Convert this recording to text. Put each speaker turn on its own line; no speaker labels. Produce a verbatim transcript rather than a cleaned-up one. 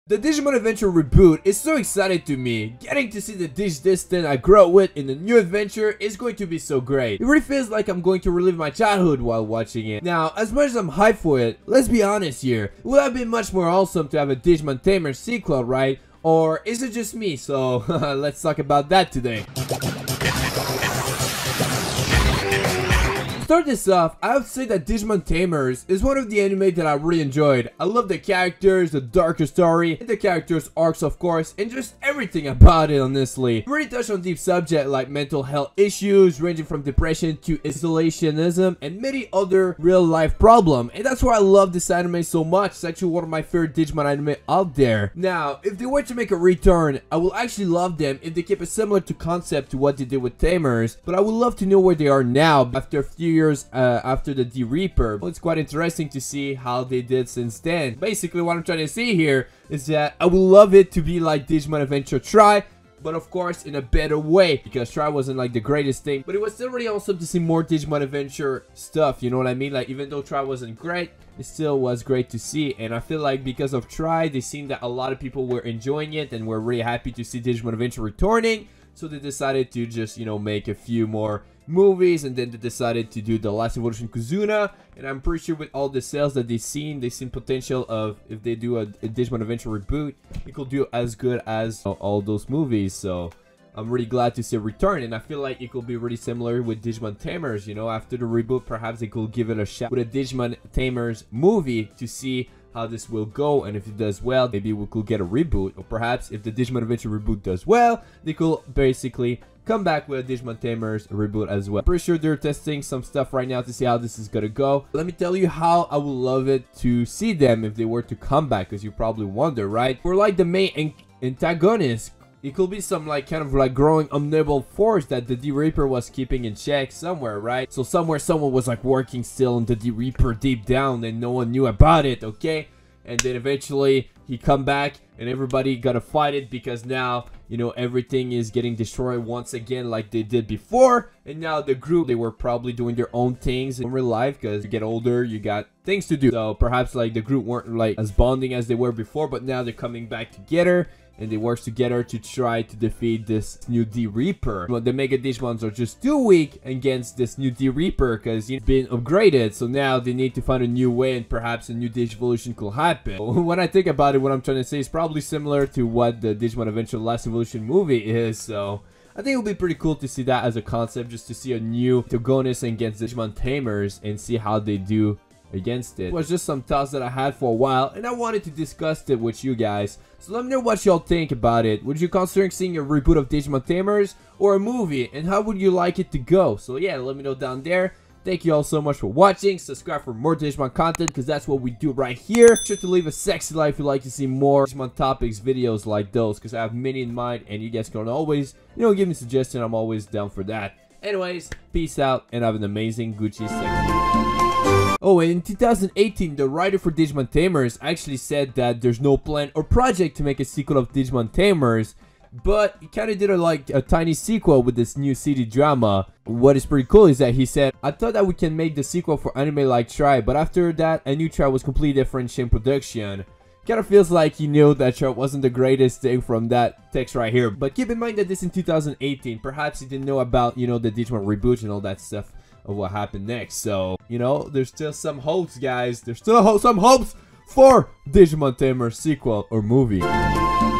The Digimon Adventure reboot is so exciting to me. Getting to see the Digidestined I grew up with in the new adventure is going to be so great. It really feels like I'm going to relive my childhood while watching it. Now, as much as I'm hyped for it, let's be honest here. It would have been much more awesome to have a Digimon Tamers sequel, right? Or is it just me? So, let's talk about that today. To start this off, I would say that Digimon Tamers is one of the anime that I really enjoyed. I love the characters, the darker story, and the characters' arcs of course, and just everything about it honestly. It really touched on deep subjects like mental health issues, ranging from depression to isolationism, and many other real life problems. And that's why I love this anime so much. It's actually one of my favorite Digimon anime out there. Now, if they were to make a return, I will actually love them if they keep it similar to concept to what they did with Tamers, but I would love to know where they are now after a few years years uh, after the D Reaper. Well, it's quite interesting to see how they did since then. Basically, what I'm trying to say here is that I would love it to be like Digimon Adventure Tri, but of course in a better way, because Tri wasn't like the greatest thing, but it was still really awesome to see more Digimon Adventure stuff, you know what I mean? Like, even though Tri wasn't great, it still was great to see. And I feel like because of Tri, they seen that a lot of people were enjoying it and were really happy to see Digimon Adventure returning, so they decided to just, you know, make a few more movies, and then they decided to do the Last Evolution Kuzuna. And I'm pretty sure with all the sales that they've seen, they've seen potential of, if they do a, a Digimon Adventure reboot, it could do as good as uh, all those movies. So I'm really glad to see a return, and I feel like it could be really similar with Digimon Tamers. You know, after the reboot, perhaps they could give it a shot with a Digimon Tamers movie to see how this will go, and if it does well, maybe we could get a reboot. Or perhaps if the Digimon Adventure reboot does well, they could basically come back with a Digimon Tamers reboot as well. Pretty sure they're testing some stuff right now to see how this is gonna go. Let me tell you how I would love it to see them if they were to come back, because you probably wonder, right? For like the main antagonist, it could be some like kind of like growing omnipotent force that the D Reaper was keeping in check somewhere, right? So somewhere someone was like working still on the D Reaper deep down and no one knew about it, okay? And then eventually he come back and everybody gotta fight it, because now, you know, everything is getting destroyed once again like they did before. And now the group, they were probably doing their own things in real life, because you get older, you got things to do. So perhaps like the group weren't like as bonding as they were before, but now they're coming back together. And they work together to try to defeat this new D Reaper. Well, the Mega Digimons are just too weak against this new D Reaper, because he's been upgraded. So now they need to find a new way, and perhaps a new Digivolution could happen. When I think about it, what I'm trying to say is probably similar to what the Digimon Adventure Last Evolution movie is. So I think it would be pretty cool to see that as a concept, just to see a new antagonist against Digimon Tamers and see how they do against it. It was just some thoughts that I had for a while, and I wanted to discuss it with you guys. So let me know what y'all think about it. Would you consider seeing a reboot of Digimon Tamers or a movie, and how would you like it to go? So yeah, let me know down there. Thank you all so much for watching. Subscribe for more Digimon content, because that's what we do right here. Be sure to leave a sexy like if you'd like to see more Digimon topics videos like those, because I have many in mind, and you guys can always, you know, give me suggestions. I'm always down for that. Anyways, peace out and have an amazing Gucci section. Oh, and in two thousand eighteen, the writer for Digimon Tamers actually said that there's no plan or project to make a sequel of Digimon Tamers, but he kind of did a like a tiny sequel with this new C D drama. What is pretty cool is that he said, I thought that we can make the sequel for anime like Tri, but after that, a new Tri was completely different in production. Kind of feels like he knew that Tri wasn't the greatest thing from that text right here. But keep in mind that this in two thousand eighteen, perhaps he didn't know about, you know, the Digimon reboot and all that stuff of what happened next. So, you know, there's still some hopes, guys. There's still ho some hopes for Digimon Tamers sequel or movie.